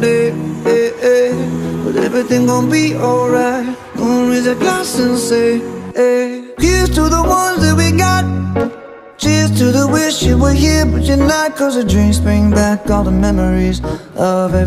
someday, but everything gon' be alright. Gonna raise a glass and say, here's to the ones that we got. Cheers to the wish you were here but you're not, 'cause the drinks bring back all the memories of everything.